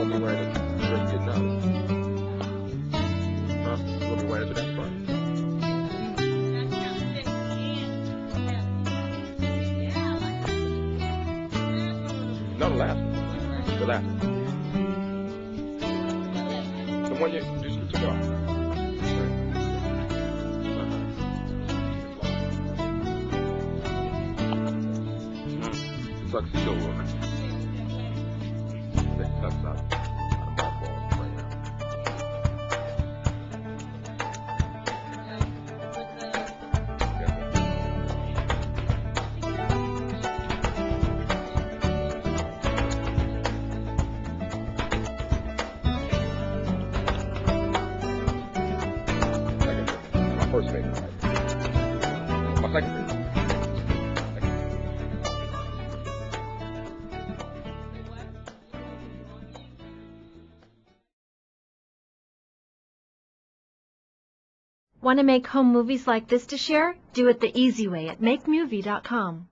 gonna be wearing it when you get out. Huh? You gonna be wearing it to that party? No, the last one. The last one. The one you just took off. Tuxedo woman. That tucks out of my balls right now. My first favorite. My second favorite. Want to make home movies like this to share? Do it the easy way at MakeMovie.com.